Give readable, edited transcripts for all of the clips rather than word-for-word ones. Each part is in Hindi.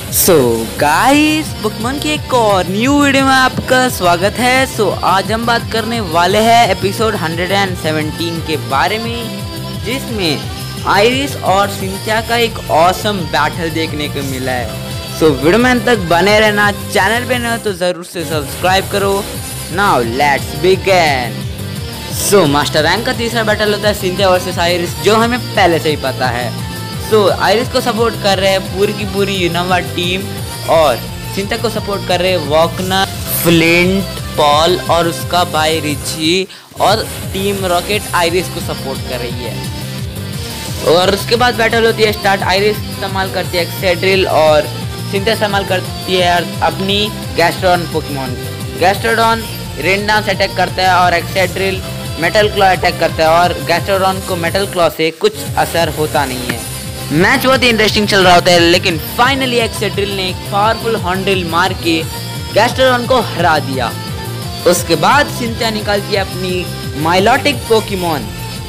सो गाइस, पोकेमॉन की एक और न्यू वीडियो में आपका स्वागत है। आज हम बात करने वाले हैं एपिसोड 117 के बारे में, जिसमें आइरिस और सिंथिया का एक ऑसम बैटल देखने को मिला है। वीडियो में अंत तक बने रहना। चैनल पे न हो तो जरूर से सब्सक्राइब करो। Now let's begin. Master rank का तीसरा बैटल होता है सिंथिया वर्सेस आइरिस, जो हमें पहले से ही पता है। आइरिस को सपोर्ट कर रहे हैं पूरी की पूरी यूनोवा टीम, और सिंथिया को सपोर्ट कर रहे हैं वॉकनर, फ्लिंट, पॉल और उसका भाई रिची, और टीम रॉकेट आइरिस को सपोर्ट कर रही है। और उसके बाद बैटल होती है स्टार्ट। आइरिस इस्तेमाल करती है एक्सेड्रिल और सिंथिया इस्तेमाल करती है अपनी Gastrodon Pokemon. Gastrodon rain dance attack करता है और एक्सेड्रिल मेटल क्लॉ अटैक करता है, और गैस्ट्रोडॉन को मेटल क्लॉ से कुछ असर होता नहीं है। मैच बहुत ही इंटरेस्टिंग चल रहा होता है, लेकिन फाइनली एक्सेड्रिल ने एक पावरफुल हॉर्नड्रिल मार के गैस्ट्रोडॉन को हरा दिया। उसके बाद सिंथिया निकालती है अपनी माइलोटिक पोकेमॉन,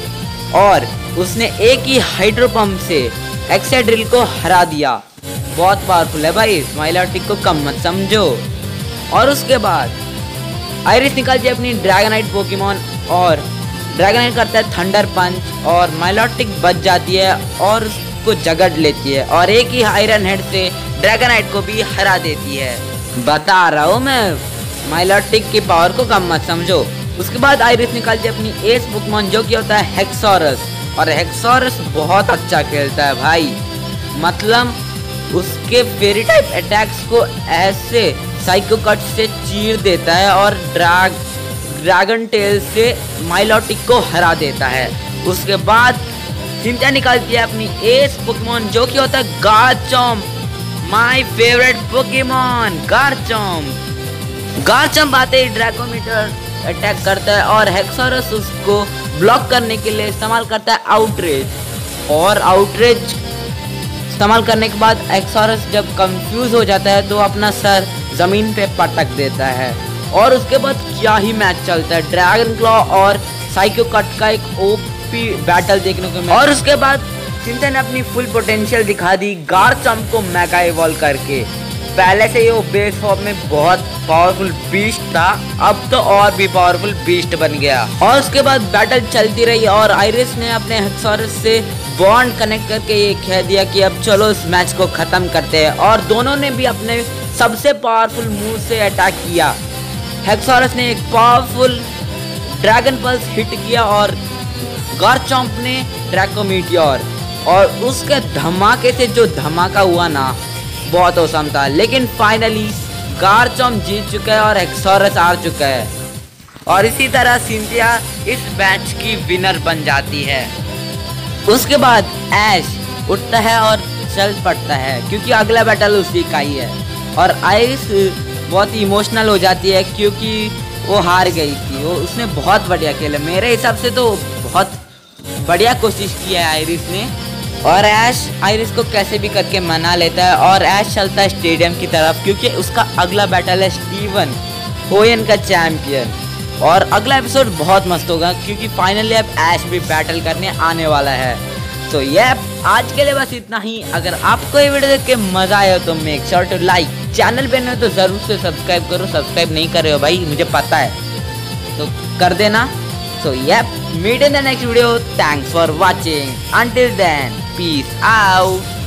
और उसने एक ही हाइड्रो पंप से एक्सेड्रिल को हरा दिया। बहुत पावरफुल है भाई, माइलोटिक को कम मत समझो। और उसके बाद आइरिस निकालती है अपनी ड्रैगनाइट पोकेमॉन, और ड्रैगनाइट करता है थंडर पंच, और माइलोटिक बच जाती है और को जगड़ लेती है, और एक ही आयरन हेड से ड्रैगनाइट को भी हरा देती है। बता रहा हूँ मैं, माइलोटिक की पावर को कम मत समझो। उसके बाद आइरिस निकालती है अपनी एस पोकेमॉन, जो कि होता है हेक्सोरस, और हेक्सोरस बहुत अच्छा खेलता है भाई। मतलब उसके फेरी टाइप अटैक्स को ऐसे साइको कट से चीर देता है, और ड्रैगन टेल से माइलोटिक को हरा देता है। उसके बाद सिंथिया निकालती है अपनी एस पोकेमॉन, जो कि होता है Garchomp, my favourite Pokemon Garchomp. Garchomp आते ही ड्रैकोमीटर अटैक करता है, और हेक्सोरस उसको ब्लॉक करने के लिए इस्तेमाल करता है आउटरेज। और आउटरेज इस्तेमाल करने के बाद हेक्सोरस जब कंफ्यूज हो जाता है तो अपना सर जमीन पे पटक देता है। और उसके बाद क्या ही मैच चलता है, ड्रैगन क्लॉ और साइको कट का एक ओपी बैटल देखने को मिला। और उसके बाद सिंथिया ने अपनी फुल पोटेंशियल दिखा दी गार्चम्प को मेगा इवॉल्व करके। पहले से ही वो बेस फॉर्म में बहुत पावरफुल बीस्ट था, अब तो और भी पावरफुल बीस्ट बन गया। और उसके बाद बैटल चलती रही, और आइरिस ने अपने हेक्सोरस से बॉन्ड कनेक्ट करके ये कह दिया कि अब चलो इस मैच को खत्म करते हैं। और दोनों ने भी अपने सबसे पावरफुल मूव से अटैक किया। हेक्सोरस ने एक पावरफुल ड्रैगन पल्स हिट किया, और गार्चम्प ने ड्रैको मीटियोर, और उसके धमाके से जो धमाका हुआ ना, बहुत औसम था। लेकिन फाइनली गार्चम्प जीत चुका है और हेक्सोरस हार चुका है, और इसी तरह सिंथिया इस मैच की विनर बन जाती है। उसके बाद ऐश उठता है और चल पड़ता है, क्योंकि अगला बैटल उसी का ही है। और आइरिस बहुत ही इमोशनल हो जाती है, क्योंकि वो हार गई थी। वो उसने बहुत बढ़िया खेला, मेरे हिसाब से तो बहुत बढ़िया कोशिश की है आइरिस ने। और ऐश आइरिस को कैसे भी करके मना लेता है, और ऐश चलता है स्टेडियम की तरफ, क्योंकि उसका अगला बैटल है स्टीवन होयन का चैंपियन। और अगला एपिसोड बहुत मस्त होगा, क्योंकि फाइनली अब ऐश भी बैटल करने आने वाला है। ये आज के लिए बस इतना ही। अगर आपको ये वीडियो देख के मजा आया तो make sure to like. Channel पे नहीं हो तो जरूर से सब्सक्राइब करो। सब्सक्राइब नहीं कर रहे हो भाई, मुझे पता है, तो कर देना। Meet in the next video. Thanks for watching. Until then, peace out.